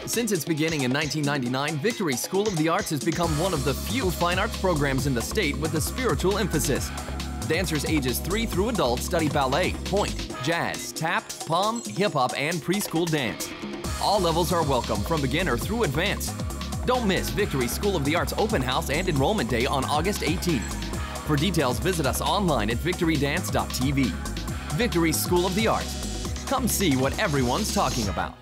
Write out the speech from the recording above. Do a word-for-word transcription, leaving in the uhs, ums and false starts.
Since its beginning in nineteen ninety-nine, Victory School of the Arts has become one of the few fine arts programs in the state with a spiritual emphasis. Dancers ages three through adult study ballet, point, jazz, tap, pom, hip-hop, and preschool dance. All levels are welcome from beginner through advanced. Don't miss Victory School of the Arts Open House and Enrollment Day on August eighteenth. For details, visit us online at victory dance dot t v. Victory School of the Arts. Come see what everyone's talking about.